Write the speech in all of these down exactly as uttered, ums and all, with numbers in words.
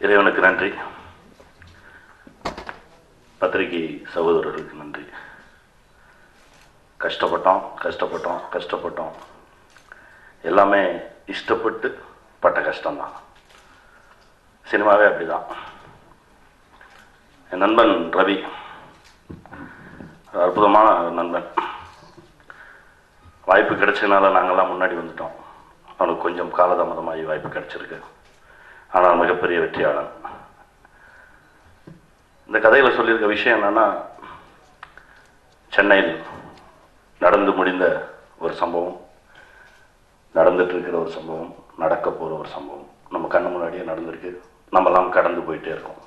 இறைவனுக்கு நன்றி, பத்திரிகை சகோதரர்களுக்கு நன்றி. கஷ்டப்பட்டோம் கஷ்டப்பட்டோம் கஷ்டப்பட்டோம் எல்லாமே இஷ்டப்பட்டு பட்ட கஷ்டம்தான். சினிமாவே அப்படிதான். என் நண்பன் ரவி அற்புதமான நண்பன். வாய்ப்பு கிடைச்சதுனால நாங்கள்லாம் முன்னாடி வந்துட்டோம். அவனுக்கு கொஞ்சம் காலதாமதமாகி வாய்ப்பு கிடைச்சிருக்கு. ஆனால் மிகப்பெரிய வெற்றியாளன். இந்த கதையில் சொல்லியிருக்க விஷயம் என்னன்னா, சென்னையில் நடந்து முடிந்த ஒரு சம்பவம், நடந்துட்டு இருக்கிற ஒரு சம்பவம், நடக்க போகிற ஒரு சம்பவம் நம்ம கண்ணு முன்னாடியே நடந்திருக்கு. நம்மெல்லாம் கடந்து போயிட்டே இருக்கோம்.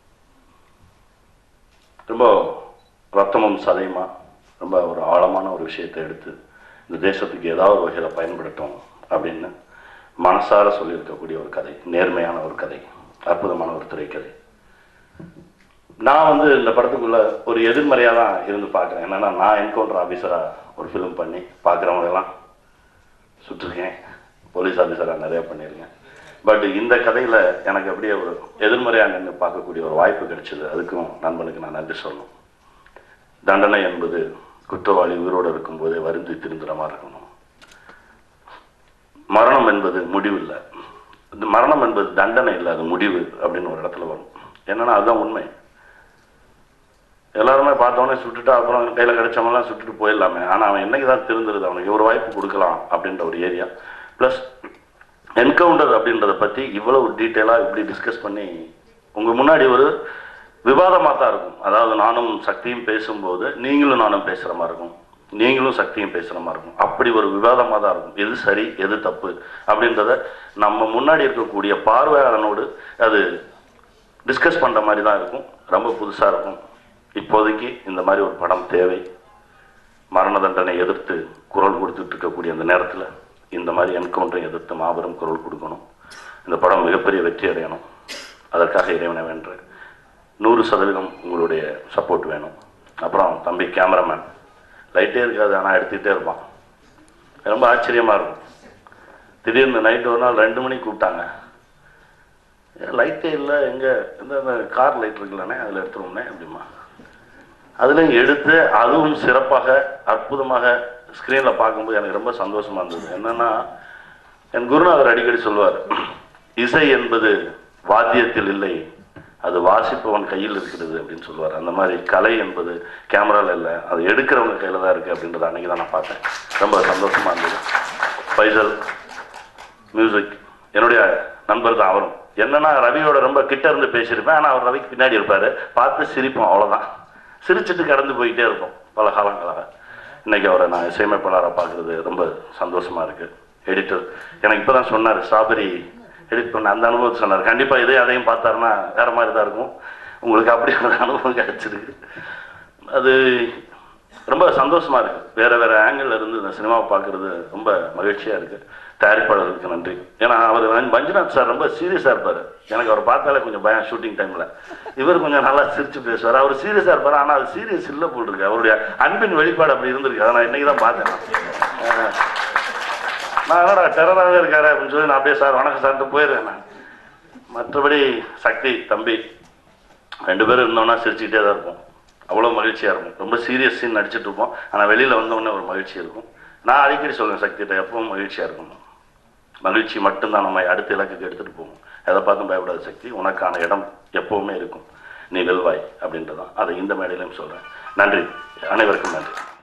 ரொம்ப ரத்தமும் சதையுமா ரொம்ப ஒரு ஆழமான ஒரு விஷயத்தை எடுத்து இந்த தேசத்துக்கு ஏதாவது வகையில் பயன்படுத்தும் அப்படின்னு மனசார சொல்லியிருக்கக்கூடிய ஒரு கதை, நேர்மையான ஒரு கதை, அற்புதமான ஒரு திரைக்கதை. நான் வந்து இந்த படத்துக்குள்ள ஒரு எதிர்மறையாக தான் இருந்து பார்க்குறேன். என்னன்னா, நான் என்கவுண்டர் ஆஃபீஸராக ஒரு ஃபிலிம் பண்ணி பார்க்குறவங்கெல்லாம் சுற்றிருக்கேன், போலீஸ் ஆஃபீஸராக நிறையா பண்ணியிருக்கேன். பட் இந்த கதையில் எனக்கு அப்படியே ஒரு எதிர்மறையாக நின்று பார்க்கக்கூடிய ஒரு வாய்ப்பு கிடைச்சிது. அதுக்கும் நண்பனுக்கு நான் நன்றி சொல்லணும். தண்டனை என்பது குற்றவாளி உயிரோடு இருக்கும்போதே வருந்தி திருந்துற மாதிரி இருக்கணும். மரணம் என்பது முடிவு இல்லை, மரணம் என்பது தண்டனை இல்லை, அது முடிவு அப்படின்னு ஒரு இடத்துல வரும். என்னன்னா அதுதான் உண்மை. எல்லாருமே பார்த்தோன்னே சுட்டுட்டா அப்புறம் கையில் கிடைச்சவங்கலாம் சுட்டுட்டு போயிடலாமே. ஆனால் அவன் என்னைக்கு தான் திருந்துருது, அவனுக்கு ஒரு வாய்ப்பு கொடுக்கலாம் அப்படின்ற ஒரு ஏரியா. ப்ளஸ் என்கவுண்டர் அப்படின்றத பற்றி இவ்வளவு டீட்டெயிலாக இப்படி டிஸ்கஸ் பண்ணி உங்கள் முன்னாடி ஒரு விவாதமாக தான் இருக்கும். அதாவது நானும் சக்தியும் பேசும்போது நீங்களும் நானும் பேசுகிற மாதிரி இருக்கும், நீங்களும் சக்தியும் பேசுகிற மாதிரி இருக்கும். அப்படி ஒரு விவாதமாக தான் இருக்கும். எது சரி எது தப்பு அப்படின்றத நம்ம முன்னாடி இருக்கக்கூடிய பார்வையாளனோடு அது டிஸ்கஸ் பண்ணுற மாதிரி தான் இருக்கும். ரொம்ப புதுசாக இருக்கும். இப்போதைக்கு இந்த மாதிரி ஒரு படம் தேவை. மரண தண்டனை எதிர்த்து குரல் கொடுத்துட்டு இருக்கக்கூடிய அந்த நேரத்தில் இந்த மாதிரி என்கவுண்டரை எதிர்த்து மாபெரும் குரல் கொடுக்கணும். இந்த படம் மிகப்பெரிய வெற்றி அடையணும். அதற்காக இறைவனை வேண்டேன். நூறு சதவீதம் உங்களுடைய சப்போர்ட் வேணும். அப்புறம் தம்பி கேமராமேன் லைட்டே இருக்காது, ஆனால் எடுத்துக்கிட்டே இருப்பான். ரொம்ப ஆச்சரியமாக இருக்கும். திடீர்னு நைட்டு ஒரு நாள் ரெண்டு மணிக்கு கூப்பிட்டாங்க, லைட்டே இல்லை, எங்கே இந்த கார் லைட் இருக்குல்லண்ணே அதில் எடுத்துருவோம்னே அப்படிமா. அதுலேயும் எடுத்து அதுவும் சிறப்பாக அற்புதமாக ஸ்க்ரீனில் பார்க்கும்போது எனக்கு ரொம்ப சந்தோஷமாக இருந்தது. என்னென்னா, என் குருநாதர் அடிக்கடி சொல்வார், இசை என்பது வாத்தியத்தில் இல்லை, அது வாசிப்பவன் கையில் இருக்கிறது அப்படின்னு சொல்லுவார். அந்த மாதிரி கலை என்பது கேமராவில் இல்லை, அது எடுக்கிறவங்க கையில் தான் இருக்குது அப்படின்றத அன்றைக்கி தான் நான் பார்த்தேன். ரொம்ப சந்தோஷமாக இருந்தது. ஃபைசல் மியூசிக் என்னுடைய நண்பர் தான் அவரும். என்னன்னா, ரவியோட ரொம்ப கிட்ட இருந்து பேசியிருப்பேன், ஆனால் அவர் ரவிக்கு பின்னாடி இருப்பார். பார்த்து சிரிப்போம், அவ்வளோதான். சிரிச்சுட்டு கடந்து போய்கிட்டே இருப்போம் பல காலங்களாக. இன்றைக்கி அவரை நான் இசையமைப்பாளராக பார்க்குறது ரொம்ப சந்தோஷமாக இருக்குது. எடிட்டர் எனக்கு இப்போ தான் சொன்னார், ஸ்ட்ராபெரி எடிட் பண்ண அந்த அனுபவத்தை சொன்னார். கண்டிப்பாக இதே அதையும் பார்த்தாருன்னா வேறு மாதிரி தான் இருக்கும். உங்களுக்கு அப்படி ஒரு அனுபவம் கிடச்சிருக்கு. அது ரொம்ப சந்தோஷமாக இருக்குது. வேறு வேறு ஆங்கிளில் இருந்து இந்த சினிமாவை பார்க்குறது ரொம்ப மகிழ்ச்சியாக இருக்குது. தயாரிப்பாளர்களுக்கு நன்றி. ஏன்னா அவர் மஞ்சுநாத் சார் ரொம்ப சீரியஸாக இருப்பார். எனக்கு அவர் பார்த்தாலே கொஞ்சம் பயம் ஷூட்டிங் டைமில். இவர் கொஞ்சம் நல்லா சிரித்து பேசுவார். அவர் சீரியஸாக இருப்பார், ஆனால் அது சீரியஸ் இல்லை போல் இருக்கு. அவருடைய அன்பின் வெளிப்பாடு அப்படி இருந்திருக்கு. அதை நான் இன்றைக்கி தான் பார்த்தேன். நான் என்னடா டெரராகவே இருக்காரு அப்படின்னு சொல்லி நான் அப்படியே சார் வணக்கம் சார்ட்டு போயிடுறேன் நான். மற்றபடி சக்தி தம்பி ரெண்டு பேரும் இருந்தோம்னா சிரிச்சுக்கிட்டே தான் இருப்போம். அவ்வளோ மகிழ்ச்சியாக இருக்கும். ரொம்ப சீரியஸ் சீன் நடிச்சிட்டு இருப்போம், ஆனால் வெளியில் வந்தோடனே ஒரு மகிழ்ச்சி இருக்கும். நான் அடிக்கடி சொல்லுவேன் சக்திகிட்ட, எப்பவும் மகிழ்ச்சியாக இருக்கணும். மகிழ்ச்சி மட்டும்தான் நம்ம அடுத்த இலக்குக்கு எடுத்துகிட்டு போகும். எதை பார்த்தும் பயப்படாத சக்தி, உனக்கான இடம் எப்போவுமே இருக்கும், நீ வெல்வாய் அப்படின்றதான். அதை இந்த மேடையிலையும் சொல்கிறேன். நன்றி, அனைவருக்கும் நன்றி.